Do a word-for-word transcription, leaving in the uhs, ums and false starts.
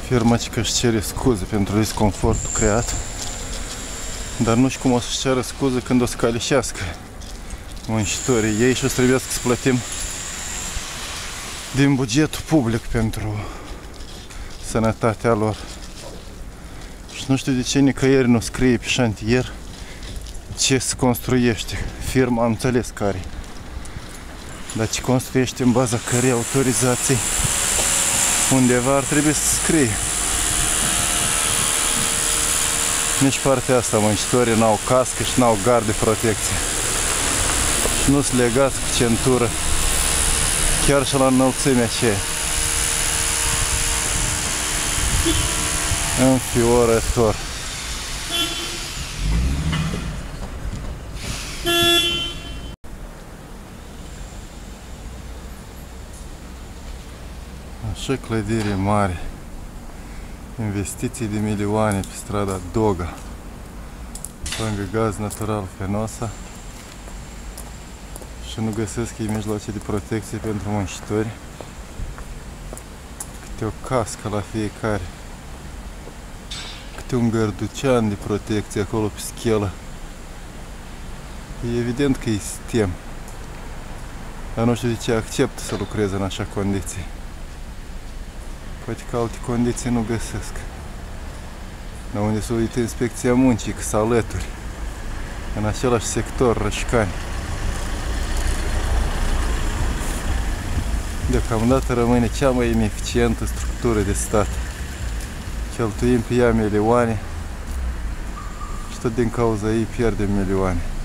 Firma că își cere scuze pentru disconfortul creat, dar nu știu cum o să-și ceară scuze când o să calișească muncitorii ei și o să trebuiască să plătim din bugetul public pentru sănătatea lor. Și nu știu de ce nicăieri nu scrie pe șantier ce se construiește. Firma am înțeles care, dar ce construiește în baza cărei autorizații undeva ar trebui să scrie. Nici partea asta muncitorii n-au cască și n-au gard de protecție. Și nu sunt legați cu centură chiar și la înălțimea aceea. Înfiorător. Așa clădire mare, investiții de milioane pe strada Doga, lângă gaz natural Fenosa, și nu găsesc ei mijloace de protecție pentru muncitori. Câte o cască la fiecare, câte un gărducean de protecție acolo pe schelă. E evident că e sistem, dar nu știu de ce acceptă să lucreze în așa condiții. Poate că alte condiții nu găsesc. Dar unde se uită inspecția muncii, că s-a alături în același sector, Rășcani. Deocamdată rămâne cea mai ineficientă structură de stat. Cheltuim pe ea milioane și tot din cauza ei pierdem milioane.